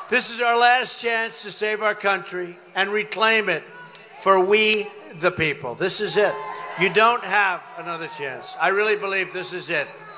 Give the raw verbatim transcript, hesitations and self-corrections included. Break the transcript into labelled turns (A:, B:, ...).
A: This is our last chance to save our country and reclaim it for we, the people. This is it. You don't have another chance. I really believe this is it.